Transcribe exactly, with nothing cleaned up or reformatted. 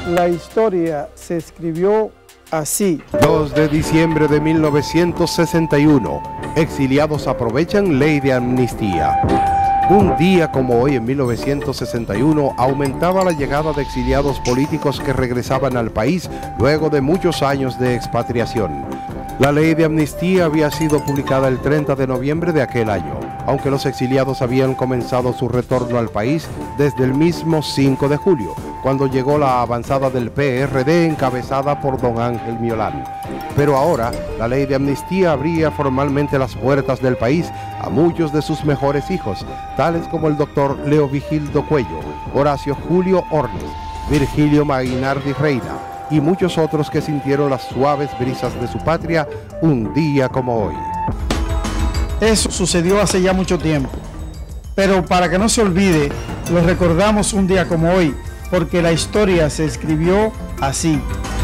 La historia se escribió así. dos de diciembre de mil novecientos sesenta y uno. Exiliados aprovechan ley de amnistía. Un día como hoy, en mil novecientos sesenta y uno, aumentaba la llegada de exiliados políticos que regresaban al país luego de muchos años de expatriación. La ley de amnistía había sido publicada el treinta de noviembre de aquel año, aunque los exiliados habían comenzado su retorno al país desde el mismo cinco de julio, cuando llegó la avanzada del P R D encabezada por don Ángel Miolán. Pero ahora, la ley de amnistía abría formalmente las puertas del país a muchos de sus mejores hijos, tales como el doctor Leo Vigildo Cuello, Horacio Julio Ornes, Virgilio Maguinardi Reina, y muchos otros que sintieron las suaves brisas de su patria un día como hoy. Eso sucedió hace ya mucho tiempo, pero para que no se olvide, lo recordamos un día como hoy, porque la historia se escribió así.